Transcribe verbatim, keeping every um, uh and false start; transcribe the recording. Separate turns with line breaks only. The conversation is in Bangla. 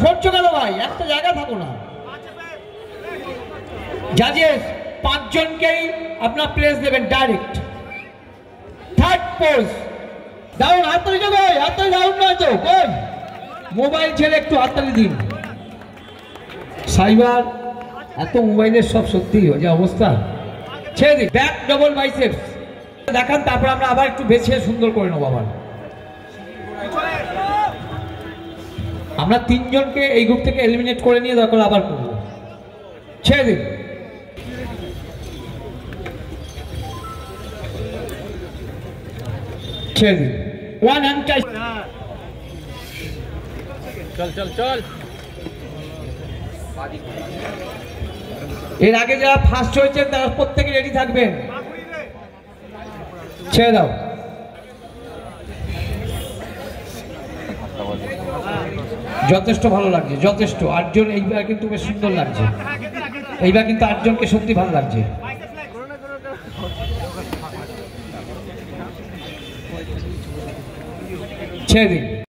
ছড়ছো কেন ভাই? একটা জায়গা থাকো না। জাজেস পাঁচজনকেই আপনার প্লেস দেবেন ডাইরেক্ট। থার্ড পোজ ডাউন, হাততালি যাবে, হাততালি ডাউন নয় তো কই, মোবাইল ছেড়ে একটু হাততালি দিন। সাইবার এত মোবাইলের সব সত্যি যে অবস্থা, ছেড়ে দিন। ব্যাক ডবল বাইসেপস দেখান, তারপর আমরা আবার একটু বেছে সুন্দর করে নেবো। আবার আমরা তিনজনকে এই গ্রুপ থেকে এলিমিনেট করে নিয়ে দরকার আবার করবো। ছেড়ে দিন। ছেড়ে দিন। One hand tight.
চল চল চল।
এর আগে যারা ফার্স্ট হয়েছেন তারা প্রত্যেকে রেডি থাকবেন। ছেড়ে দাও। যথেষ্ট ভালো লাগছে, যথেষ্ট। আটজন এইবার কিন্তু বেশ সুন্দর লাগছে, এইবার কিন্তু আটজনকে সত্যি ভালো লাগছে। ছেড়ে দিন।